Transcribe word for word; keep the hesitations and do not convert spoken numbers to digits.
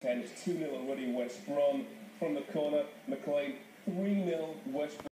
ten. It's two nil already West Brom. From the corner, McLean three nil West Brom.